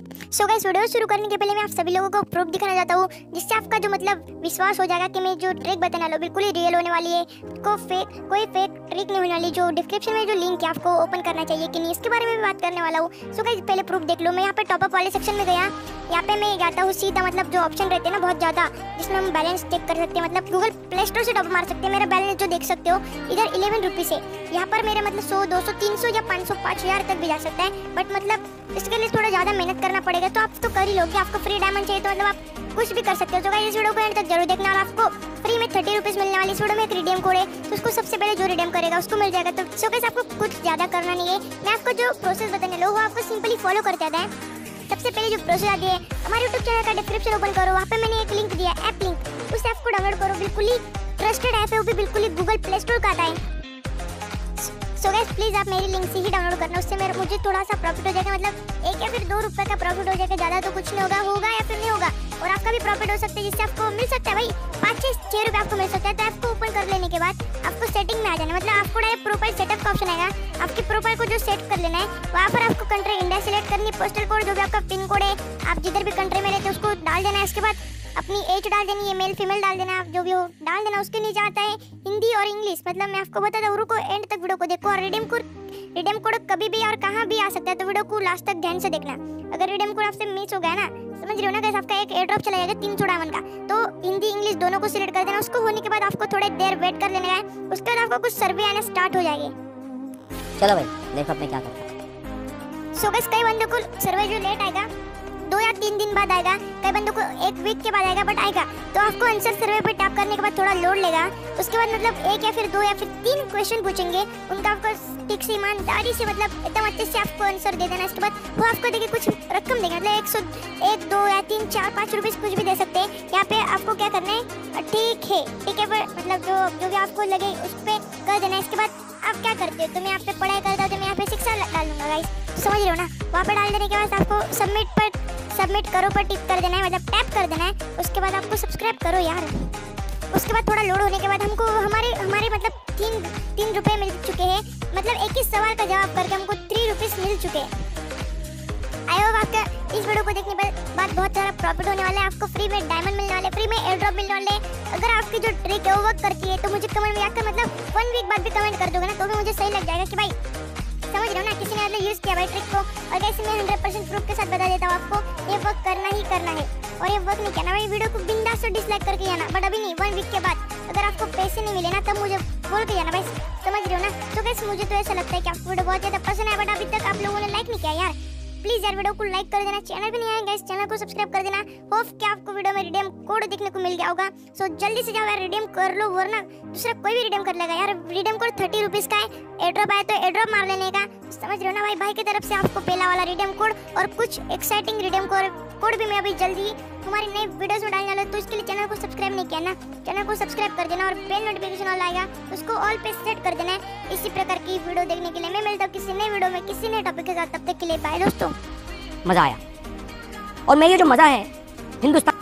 So guys, video शुरू करने के पहले मैं आप सभी लोगों को प्रूफ दिखाना चाहता हूँ, जिससे आपका जो मतलब विश्वास हो जाएगा कि मैं जो ट्रिक बताने वाला हूँ बिल्कुल ही रियल होने वाली है। कोई फेक ट्रिक नहीं होने वाली। जो डिस्क्रिप्शन में जो लिंक है आपको ओपन करना चाहिए कि नहीं, इसके बारे में भी बात करने वाला हूँ। सो गाइस, पहले प्रूफ देख लो। मैं यहाँ पे टॉपअप वाले सेक्शन में गया। यहाँ पे मैं जाता हूँ सीधा, मतलब जो ऑप्शन रहते हैं ना बहुत ज़्यादा, जिसमें हम बैलेंस चेक कर सकते हैं, मतलब गूगल प्ले स्टोर से टॉपअप मार सकते हैं। मेरा बैलेंस जो देख सकते हो इधर 11 रुपीज़ है। यहाँ पर मेरा मतलब 100, 200, 300 या 500, 5000 तक भी जा सकता है। बट मतलब इसके लिए थोड़ा ज़्यादा मेहनत करना पड़ेगा, तो आप तो कर ही लोगे। आपको फ्री डायमंड चाहिए तो मतलब आप कुछ भी कर सकते हो। तो गाइस, इस वीडियो को एंड तक जरूर देखना। और आपको फ्री में 30 रुपीज़ मिलने वाली। इस वीडियो में एक रिडीम कोड है, तो उसको सबसे पहले जो रिडीम करेगा उसको मिल जाएगा। तो सो गाइस, आपको कुछ ज़्यादा करना नहीं है। मैं आपको जो प्रोसेस बताने लो वो आपको सिंपली फॉलो करते आता है। सबसे पहले जो प्रोसेस आती है, हमारे यूट्यूब चैनल का डिस्क्रिप्शन ओपन करो। वहाँ पे मैंने एक लिंक दिया है, ऐप लिंक। उस ऐप को डाउनलोड करो। बिल्कुल ही ट्रस्टेड ऐप है, वो भी बिल्कुल ही गूगल प्ले स्टोर का आता है। सो गाइस, प्लीज़ आप मेरी लिंक से ही डाउनलोड करना। उससे मुझे थोड़ा सा प्रॉफिट हो जाएगा, मतलब 1 या फिर 2 रुपये का प्रॉफिट हो जाएगा। ज़्यादा तो कुछ नहीं होगा या फिर नहीं होगा। और आपका भी प्रॉफिट हो सकता है, जिससे आपको मिल सकता है भाई 5-6 रुपये आपको मिल सकता है। तो ऐप को ओपन कर लेने के बाद आपको सेटिंग में आ जाना, मतलब आपको डायरेक्ट प्रोफाइल सेटअप का ऑप्शन आएगा। आपकी प्रोफाइल को जो सेट कर लेना है, वहाँ पर आपको कंट्री इंडिया सेलेक्ट करनी है। पोस्टल कोड जो भी आपका पिन कोड है, आप जिधर भी कंट्री में रहते हैं उसको डाल देना है। इसके बाद अपनी एज डाल देनी है, मेल फीमेल डाल देना, आप जो भी हो डाल देना। उसके नीचे आता है हिंदी और इंग्लिश। मतलब मैं आपको बताता हूँ, रुको एंड तक वीडियो को देखो। और रिडीम कोड कभी भी और कहाँ भी आ सकता है, तो वीडियो को लास्ट तक ध्यान से देखना। अगर रिडीम कोड आपसे मिस हो गया ना, समझ रहे हो ना गाइस, आपका एक एयर ड्रॉप चला जाएगा 300 डायमंड का। तो हिंदी इंग्लिश दोनों को सिलेक्ट कर देना। उसको होने के बाद आपको थोड़ी देर वेट कर लेना है। उसके बाद आपको कुछ सर्वे आना स्टार्ट हो जाएगी। चलो भाई, देखो अब मैं क्या करता हूँ। सो गाइस, कई बंदों को सर्वे जो लेट आएगा, 2 या 3 दिन बाद आएगा। कई बंदों को 1 वीक के बाद आएगा, बट आएगा। तो आपको आंसर सर्वे पे टैप करने के बाद थोड़ा लोड लेगा। उसके बाद मतलब 1 या फिर 2 या फिर 3 क्वेश्चन पूछेंगे। उनका आपको ठीक से ईमानदारी से मतलब एकदम अच्छे से आपको आंसर दे देना। इसके बाद वो आपको देखिए कुछ रकम देंगे, मतलब 1, 2 या 3, 4, 5 रुपये कुछ भी दे सकते हैं। यहाँ पे आपको क्या करना है, ठीक है पर मतलब जो भी आपको लगे उस पर कर देना। इसके बाद आप क्या करते हो, तो मैं यहाँ पे पढ़ाई करता हूँ, तो मैं यहाँ पे शिक्षा डाल दूंगा गाइस, समझ रहे हो ना। वहाँ पे डाल देने के बाद आपको सबमिट करो पर टिक कर देना है, मतलब टैप कर देना है। उसके बाद आपको सब्सक्राइब करो यार। उसके बाद थोड़ा लोड होने के बाद हमको हमारे मतलब 3 रुपये मिल चुके हैं। मतलब 21 सवाल का जवाब करके हमको 3 रुपीज़ मिल चुके हैं। आई होप आपका इस वीडियो को देखने के बाद बहुत सारा प्रॉफिट होने वाला है। आपको फ्री में डायमंड मिलने वाले, फ्री में एयर ड्रॉप मिलने वाले। अगर आपकी जो ट्रिक है वो वर्क करती है तो मुझे कमेंट में आकर मतलब 1 वीक बाद भी कमेंट कर दोगे ना, तो भी मुझे सही लग जाएगा कि भाई समझ रहे हो ना, किसी ने मतलब यूज़ किया भाई ट्रिक को। और कैसे मैं 100% प्रूफ के साथ बता देता हूँ आपको, ये वर्क करना ही करना है। और ये वर्क नहीं करना भाई, वीडियो को बिंदास से डिसलाइक करके जाना। बट अभी नहीं, 1 वीक के बाद अगर आपको पैसे नहीं मिले ना, तब मुझे बोल के जाना भाई, समझ रहे हो ना। तो गाइस, मुझे तो ऐसा लगता है कि आपको वीडियो बहुत ज़्यादा पसंद है, बट अभी तक आप लोगों ने लाइक नहीं किया यार। प्लीज़ यार वीडियो को लाइक कर देना। चैनल पे नहीं आए गाइस, चैनल को सब्सक्राइब कर देना। होप कि आपको वीडियो में रिडीम कोड देखने को मिल गया होगा। सो जल्दी से जाओ यार, रिडीम कर लो, वरना दूसरा कोई भी रिडीम कर लेगा यार। रिडीम कोड 30 रुपीज़ का है। एयर ड्रॉप आया तो एयर ड्रॉप मार लेने का, समझ रहे हो ना भाई की तरफ से आपको पहला वाला रिडीम कोड और कुछ एक्साइटिंग रिडीम कोड भी मैं अभी जल्दी हमारी नई वीडियोस में डालने वाला हूं। तो इसके लिए चैनल को सब्सक्राइब नहीं किया ना, चैनल को सब्सक्राइब कर देना और बेल नोटिफिकेशन ऑल आएगा उसको ऑल पे सेट कर देना है। इसी प्रकार की वीडियो देखने के लिए मैं मिलता हूँ किसी नई वीडियो में किसी नए टॉपिक के साथ। तब तक के लिए बाय दोस्तों। मज़ा आया, और मैं ये जो मज़ा है हिंदुस्तान